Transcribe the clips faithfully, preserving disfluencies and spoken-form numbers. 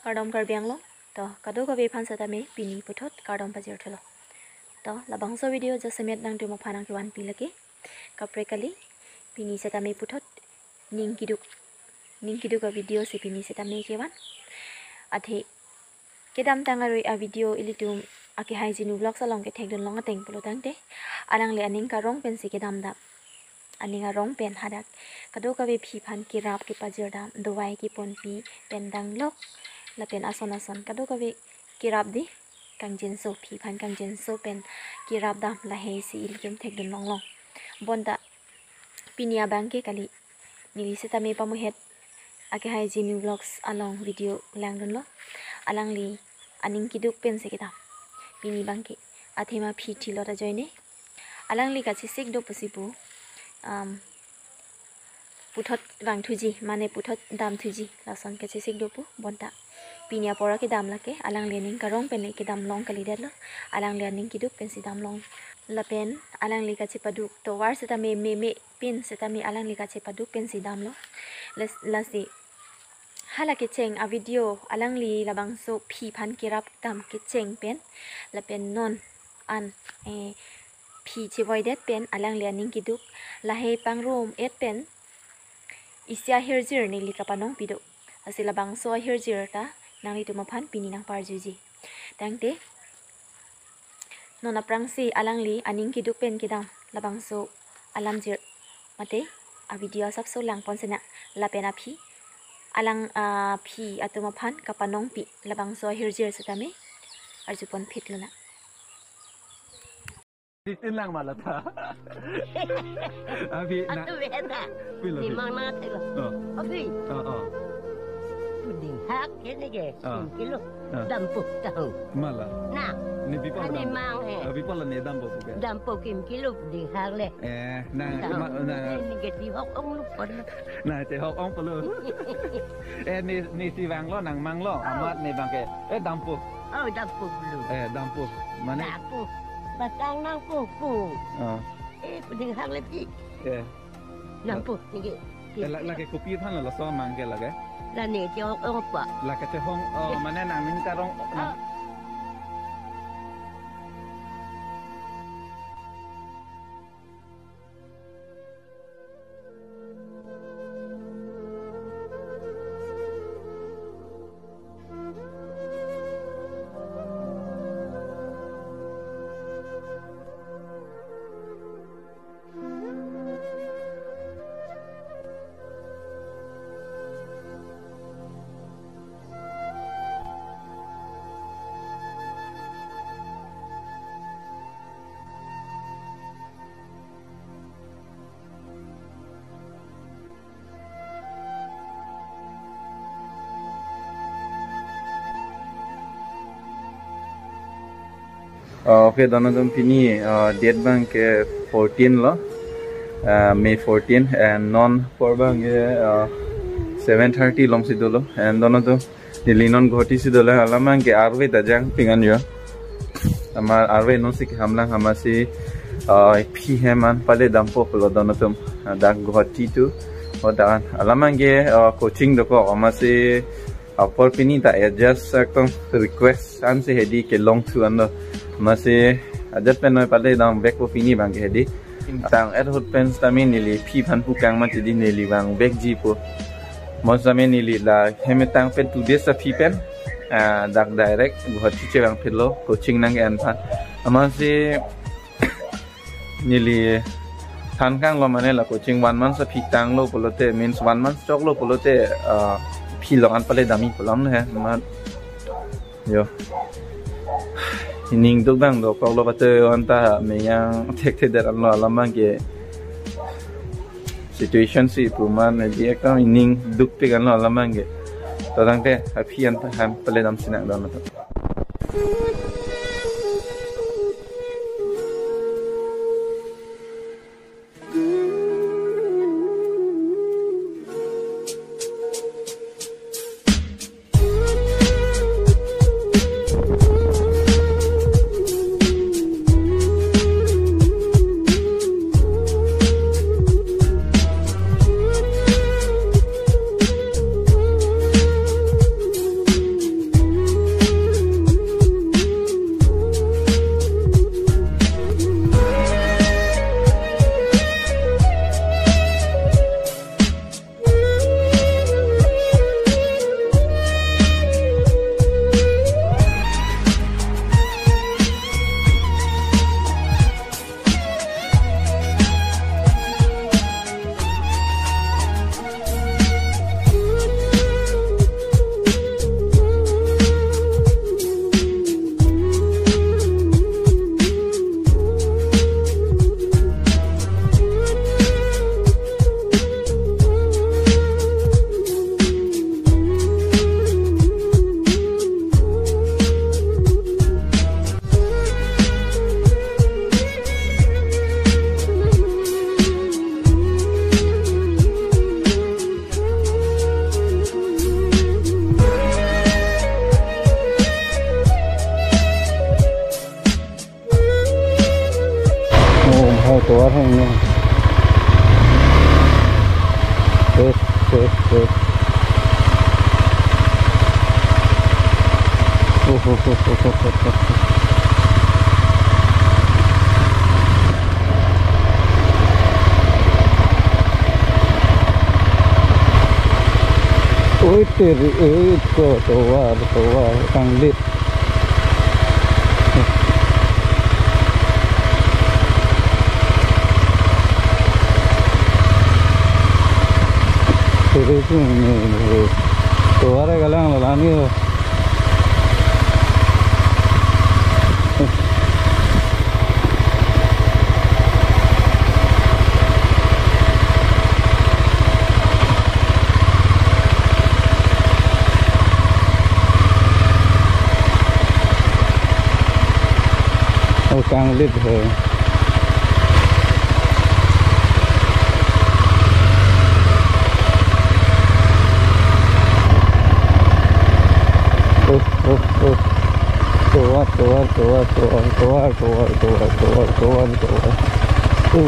kardom karbiang lo to kado kabe phan sata me pini puthot kardom pajir thelo to labangso video ja semet nang tu maphanang kiwan pilake kapre kali pini sata me puthot ning kiduk ning kiduk ka video si pini sata me kewan athe kedam tangaroi a video ilitum ake hygiene vlog salong ke thekdon longa teng pulo tangte anang le aning ka rong pen si kedam da aninga rong pen hadak kado kabe phi phan ki rap ki pajir da dowai ki pon pi pen dang lok la pen ason ason kado kabe ki rap di kangjin so phi phan kangjin so pen ki rap da la he si ilitum thekdon long long bonda pinia bangke kali nili seta me pamu het ake hygiene vlogs along video langdon lo alang li aning kiduk pen se kita pini bangke athema phi thilo ta joine alang li ka chi sik do posibu um puthot bang thuji mane puthot dam thuji lason ke chi sik do pu bonta pinia pora ke dam lake alang le ning karong pen ke dam long kali det lo alang le ning kiduk pen si dam long la pen alang li ka chi paduk to war se ta me me me pin se ta me alang li ka chi paduk pen si dam lo la si hala ke cheng a video alang li labang so phi phan kirap tam ke cheng pen la pen non an e phi chi voi det pen alang le ning kiduk la he pang room et pen isya herjir ni li kapanong pido asila bang so herjir ta nang li tu maphan pini nang parjuji tangte nona prangsi alang li aning kiduk pen kidam labang so alam jir mate a video sap so lang pon sena la pen a phi alang a phi atuma phan kapanong pi labang so herjir setame arjupon phitluna Ilang malat ha. Abi na. Atu beta. Ni mang na thelo. Oh. Abi. Oh oh. Puding hak kene ge. Kilo. Dampuk tahu. Mala. Nah. Ni bi pa. Ani mang eh. Abi pa la ne dampuk ke. Dampuk kim kilo puding hak le. Eh, na na ni ge di hok ong lu pon. Na te hok ong pa lu. Eh ni ni si wang lo nang mang lo. Amat ni bang ke. Eh dampuk. Oh dampuk lu. Eh dampuk. Mana? Dampuk. Batang nang pupu. Oh. Eh puding hak le pi. Eh. Dampuk ni ge. La la ke kopi than la so mang ke la ke. La ni je hok ong pa. La ke te hong oh mana nang min ka rong. Okay, dono dum pini date bank ke fourteen lo, May fourteen and non for bank ke seven thirty lom si dolo and dono dum dilinon ghoti si dolo alamang ke arve dajang pingan yo, amar arve non si ke hamlang hamasi phi heman pale dampo lo dono dum dak ghoti tu, odan alamang ke coaching doko amasi upper pini ta adjust ekdom request an se hedi ke long tu ando masih ada penoi pada dalam back po pini bang hedi tang ad hot pens tami nili phi phan pu kang ma jadi nili bang back ji po mosame nili la hemetang pen tu desa phi pen dak direct buat cice bang philo coaching nang an phan masih nili than kang lo mane la coaching one month sa phi tang lo polote means one month chok lo polote phi lo an pale dami polam ne ma yo Ining tu bang do kalau batu anta meyang tek tek dalam lo alamang ke situation si puman dia kan ining duk pegan lo alamang ke, orang teh happy anta ham pale dam sinak dalam tu. โอ้โหโอ้โหโอ้โหโอ้โหโอ้ยเต๋อเอ้ยก็ตัวว่าตัวว่าตั้งเล็ดเต๋อซึ่งตัวอะไรกันล่ะล่ะนี่กลางเล็ดเลยโอ้โอ้โอ้ตัวตัวตัวตัวตัวตัวตัวตัวตัวตัวโอ้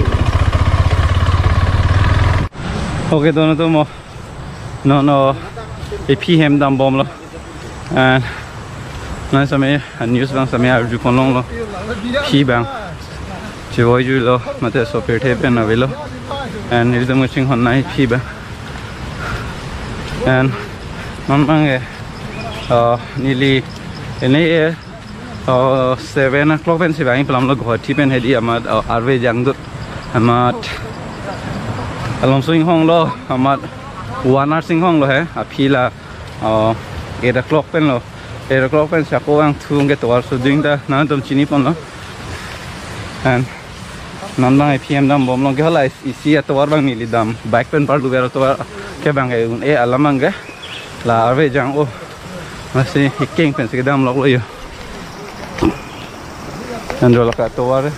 โอเคตัวนั้นตัวมั้งน้องน้องไอพี่เฮมดำบอมแล้วอ่านั่นสมัยนิวส์บางสมัยอาจจะคนลงแล้วพี่บางช่วยอยู่แล้วมาแต่สอบเปิดเทปเป็นอะไรแล้วอันนี้จะมาชิงคนไหนพี่บางอันนั่นบางเออนี่ลีอันนี้เออ seven o'clock เป็นสิบวันพลัมเราก็ที่เป็นเหตุอามาอาร์เวจังดุอามาอารมณ์สิงห้องเราอามาวันอาร์สิงห้องเราเหรอพี่ละเออ eight o'clock เป็นเราeight o'clock kan siapa orang tunggu tu harus ding dah nanti tom sini pun lah, and nanti P M dam bom long ke halai isi atau orang bang ni lidam bike pen pardu beru tu ke bang ke un eh alamang ke lah arve jang oh masih hiking pen segedam lok lo yo, and kalau kat tu ar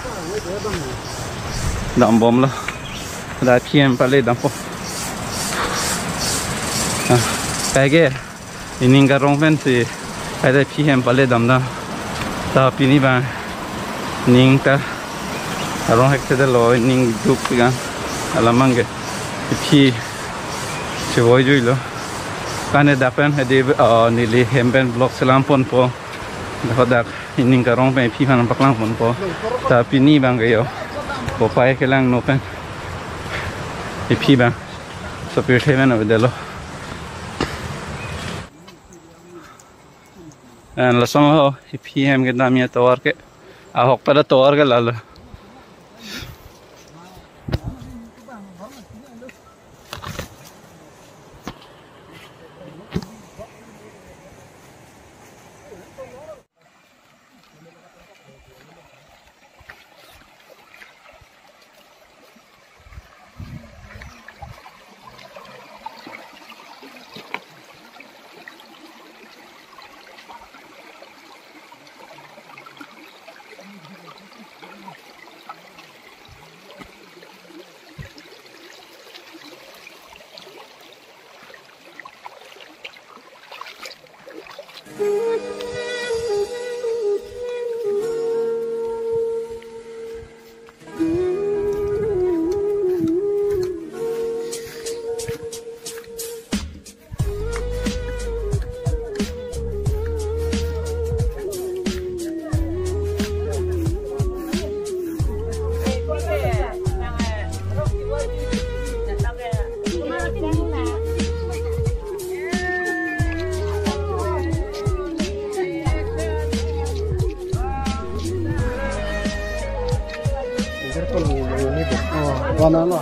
dam bom lah, dah P M paling dam po, ah pagi ini ngarong pen si ada P M paling dam dah, tapi ni bang, ning ta, orang hek sedar loh ning duk kan, alamang ke, P, cuba jui loh, kan ada pen ada nili hempen blok selam pun po, dapat dak ning ngarong pen P mana paklang pun po, tapi ni bang ke yo, bopai ke lang no pen, P bang, seperti mana ada loh. And langsung lo P M ke namanya tawar ke ahok pada tawar ke lalu Mana lah?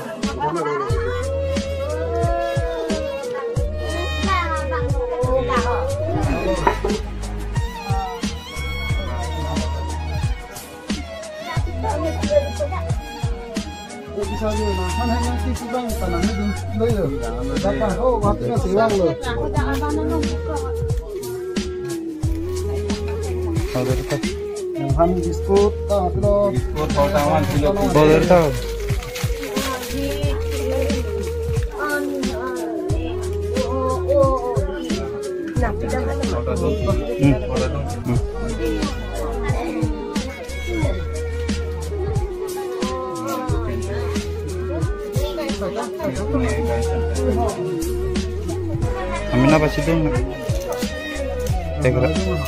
Bisa je, kan hanya sisi bang tanahnya dulu ya. Dapat oh waktunya siang loh. Ada dekat. Ham biskut, tak kilo. Biskut potongan kilo. Boleh tahu. Hmm. na ba sidong na. Teka.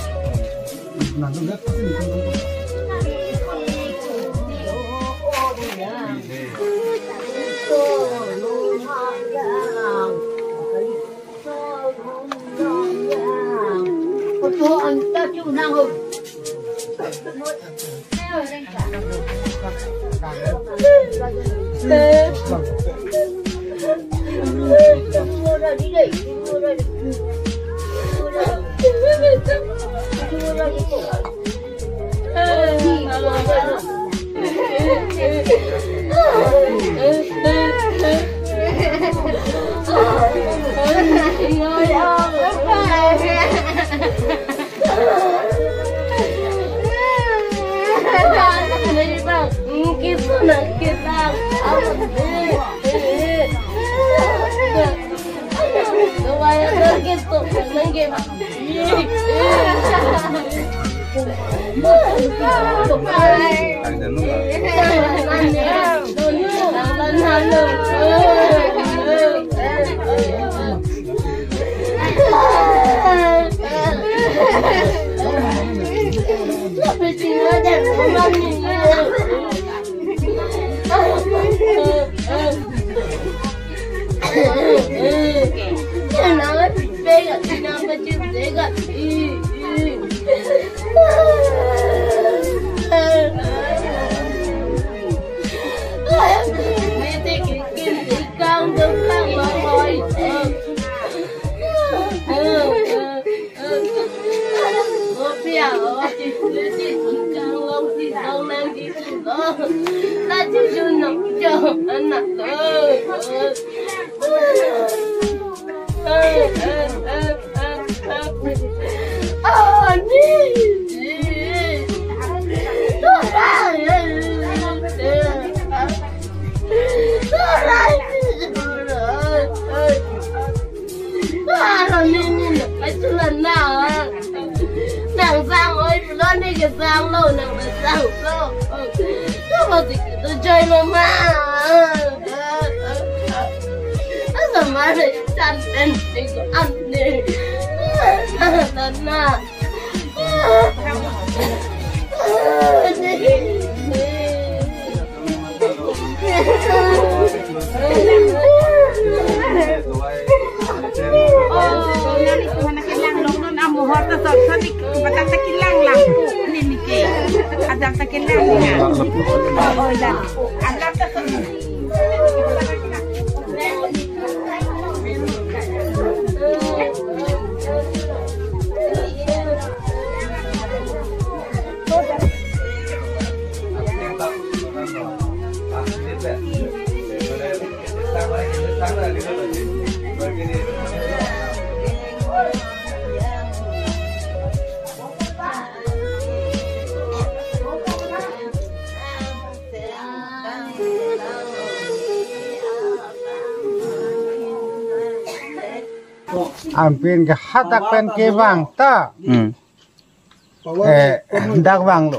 Ampin ke hatak pen ke bang ta eh dak bang lo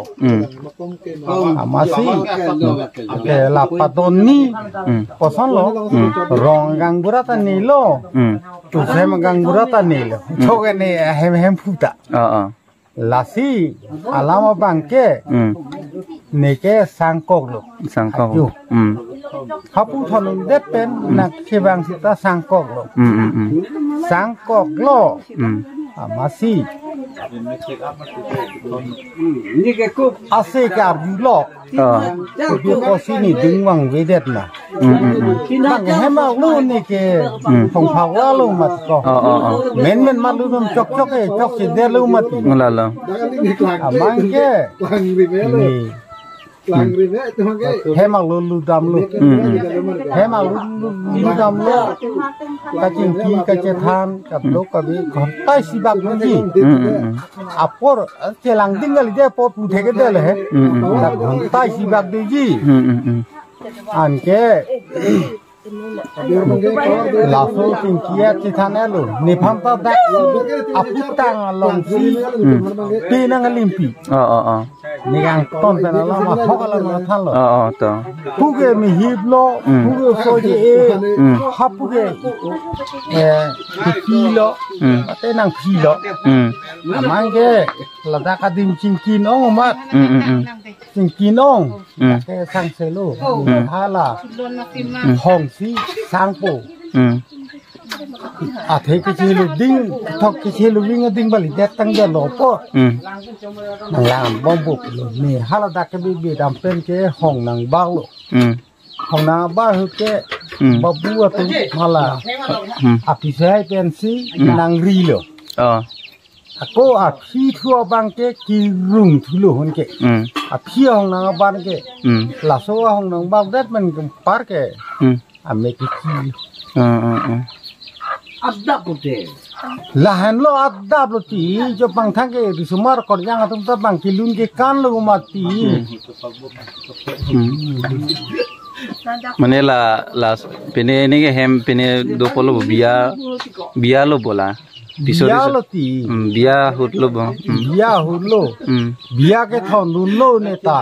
amasi ke lapatoni poson lo rong gang burata ni lo tu sem gang burata ni lo choge ni hem hem puta lasi alama bang ke ni ke sangkok lo sangkok hapu tholung det pen nak ke bang sita sangkok lo sangkok lo amasi ni ke kup ase kar di lo dia posini dingwang vedet na bang hema lu ni ke phong phau la lu mat ko men men ma lu dum chok chok e chok si de lu mat ngala la amang ke ni hema lu lu dam lu hema lu lu dam lu ka ching ki ka che than ka lo ka bi khon tai si bak lu ji apor che lang dingal de po pu the ke de le he ka khon tai si bak de ji an ke laso tin kia che than lu ni pham ta da aputang long si pi nang limpi a a a นี่ยังต้นเป็นอะไรมาฮอกอะไรมาท่านหรออ๋อต่อผู้เกมีฮิบโลผู้เกโซเจเอฮับผู้เกเอ่อพีโลแต่นางพีโลอามันเกระดับกระดิ่งจิงกินองมัดจิงกินองแกสังเซโลฮาลาห้องซีสังโปอาเทกเชลูดิ้งทอกเชลูวิ่งดิ้งบริเดตตั้งเดลโลปอนังลามบอมบุกนี่ฮาลาดักบีบีดำเป็นเกห้องนางบ้าโลห้องนางบ้าคือเกบับบัวตุฮาลาอาพิเศษเป็นซีนางรีโลอ๋ออากูอาพี่ทัวบังเกกิรุ่งทุลุฮนเกอาพี่ห้องนางบ้านเกลาโซห้องนางบ้าเด็ดมันก็ปาร์เกอาเมกิคีอ๋ออ๋อAdab putih. Lahan lo adab lo ti, jo bang thangke di sumar kor yang atum ta bang kilun ke kan lo mati. Mane la la pene ni ke hem pene do polo biya biya lo bola. Biya lo ti. Biya hut lo bo. Biya hut lo. Biya ke thon lu lo neta.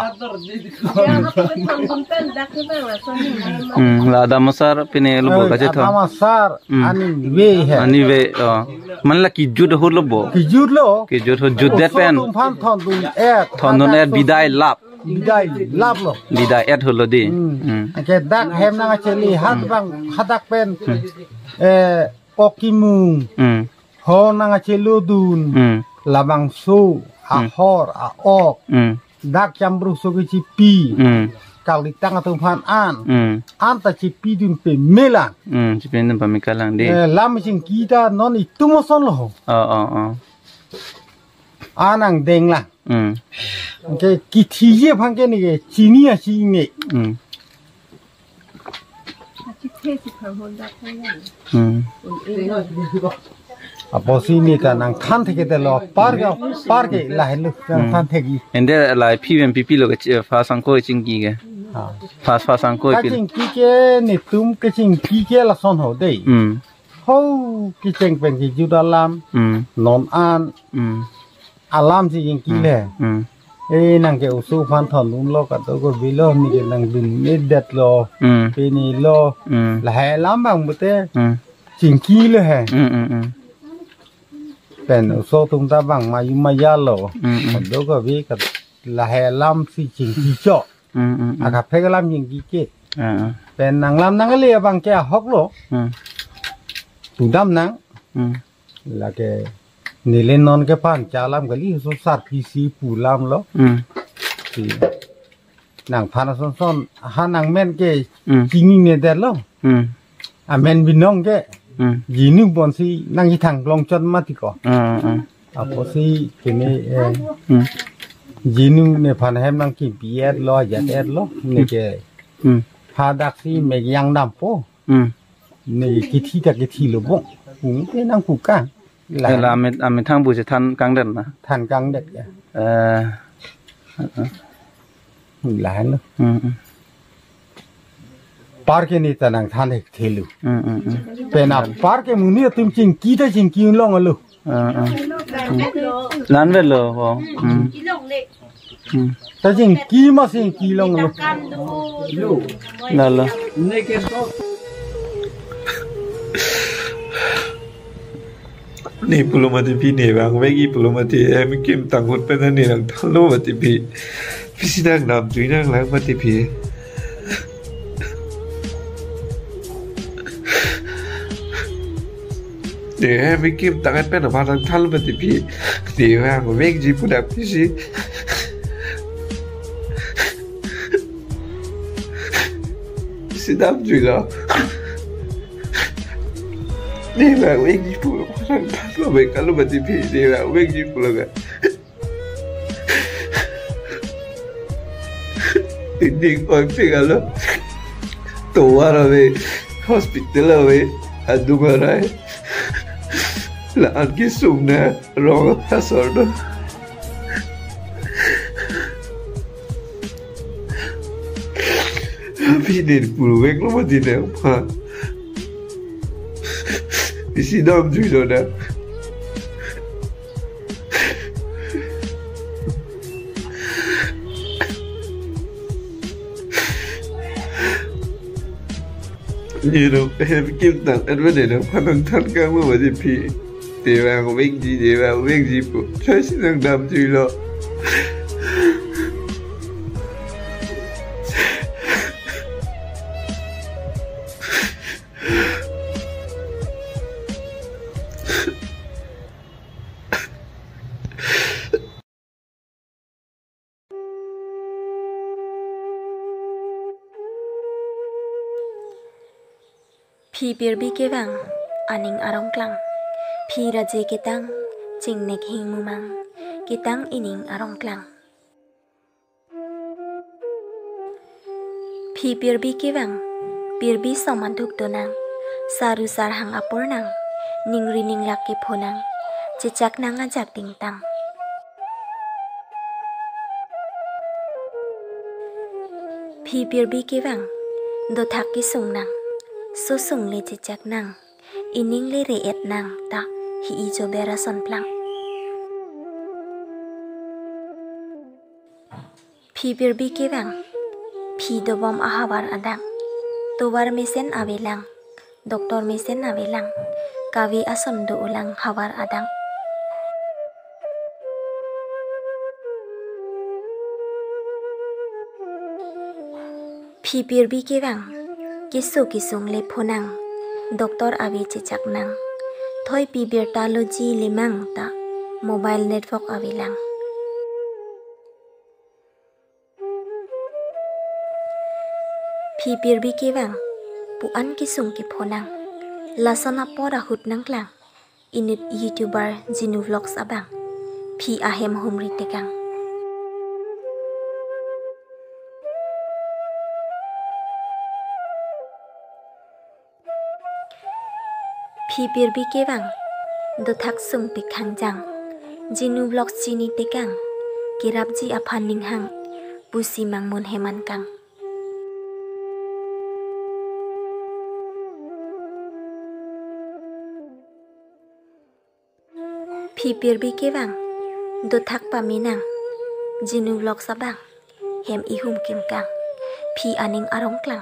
La damasar pene lo bo ka je thon. Damasar ani we hai. Ani we man la ki jud hut lo bo. Ki jud lo. Ki jud hut jud det pen. Thon thon dun et. Thon dun et bidai lap. Bidai lap lo. Bidai et hut lo di. Ke dak hem na cheli hat bang hadak pen eh pokimung. Ho nang chelo dun labang su a hor a ok dak chambru so ki chipi kali tang atung phan an an ta chipi dun pe mela chipi dun pa mekalang de lam ching kita non itumo son lo ờ ờ ờ anang deng la ke ki thi ye phang ke ni ke chini a chi nge Apa sih ni kan ang than theke de lo par ga par ke la helu than theki ende la phi ven pipi lo ke fa sang ko ching ki ke ha fa fa sang ko pi ching ki ke ni tum ke ching ki ke la son ho dei um ho ki ching pen ki ju da lam um non an um alam ji ching ki le um e nang ke usu phan thon lum lo ka to ko bi lo ni ke nang bin ni det lo um pe ni lo la hai lam bang bu te um ching ki le hai um um umเป็นโซตุงตาบังมายุมายาโลคนดูก็วิกับละเฮลัมสิจิงกิโจอากับเพกลัมยิงกิเกเป็นนางลัมนางเลียบังแกฮอกโลตุงดำนางละแกนี่เล่นนอนแกพันจาลัมกะลีสุสารพีซีปูลัมโลนางพันซ้อนๆหานางแม่นแกจิงเนี่ยเด็ดโลอ่ะแม่นบินน้องแกยีนึกบอนสินั่งยี่ทางลองจนมาติก่ออ่าอ่าอ่ะพอสิทีนี้เออยีนึกเนี่ยพันให้นั่งกินปีเอ็ดล้อยัดเอ็ดล้อนี่แกพาดักสิเมกยังดำโป้นี่กิทีตะกิทีหรือบ่หูเป็นนั่งผูกก้างแล้วอาเมอาเมทางบูจะทันกลางเดือนนะทันกลางเดือนเออหลายเลยपार्क के नीचे नंग थाने खेलू पेना पार्क के मुनी तुम चिंग कीटा चिंग क्यों लोग लो लान वे लो हो तो चिंग की मसीन की लोग लो ला लो นี่ปลุกมาที่พี่เนี่ยบางเวกี้ปลุกมาที่เอ็มกิมต่างคนเป็นนั่นนี่หลังทะลุมาที่พี่พี่สินั่งนำจุยนั่งหลังมาที่พี่เดี๋ยวให้ไม่กิมตั้งแต่เป็นออกมาทางท่านรู้ปฏิพี่เดี๋ยวว่าผมไม่จีบผู้ดับพี่สิสิดับจุยแล้วนี่ว่าไม่จีบผู้ทางท่านรู้ไม่กันรู้ปฏิพี่เดี๋ยวว่าไม่จีบผู้แล้วกันจริงๆคนพี่กันแล้วตัวเราไปฮอสพิทอลเราไปอัดดูมาได้แล้วอันกี่สูงนะร้องฮัสซอร์ดพี่เดินปูเวกลงมาดีแล้วพ่อพี่สิดอมจุยแล้วนะ như đâu em kim tặng anh vấn đề nó khoan thằng thân các mới vào dịp thì để vào có biết gì để vào biết gì bộ trái xin thằng đam gì lo Phi birbi kewang aning arong klang phi raje ketang chingnek hing mumang ketang ining arong klang phi birbi kewang birbi saman thuk donang saru sar hang apor nang ningri ninglak ke phonang chechak nang ajak ting tang phi birbi kewang do thak ki sung nang so sung le chechak nang ining le re et nang ta hi i jo bera son plang phi birbi kewang phi do bom ahabar adang tobar mesen avelang doktor mesen avelang kavi ason do ulang habar adang phi birbi kewang kisu kisung le phonang doktor avi chechak nang thoi pi bertalogy lemang ta mobile network avilang phi birbi kewang puan kisung ki phonang lasana pora hut nang klang init youtuber jinu vlogs abang phi ahem humri tekang phi birbi kewang do thak sung pikhang jang jinu vlog chini tekang kirapji aphan ninghang pusi mangmon heman kang phi birbi kewang do thak paminang jinu vlog sabang hem ihum kim kang phi aning arong klang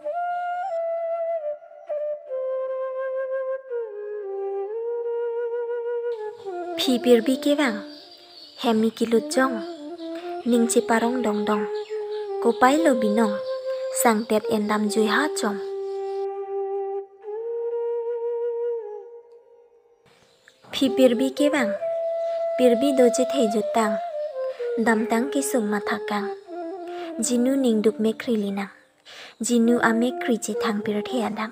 phi birbi kewang hemi kilut jong ning che parong dong dong ko pai lo binong sang tet endam jui ha chom phi birbi kewang birbi do je the jutang dam tang ki sung matha kang jinu ning duk me krilina jinu ame kri che thang pir the adang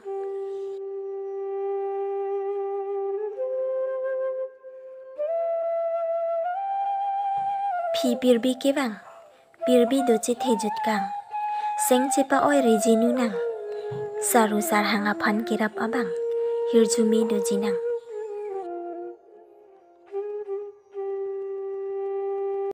phi birbi kewang birbi do che the jut kang seng che pa oi re jinu nang saru sar hanga phan kirap abang hirjumi do jinang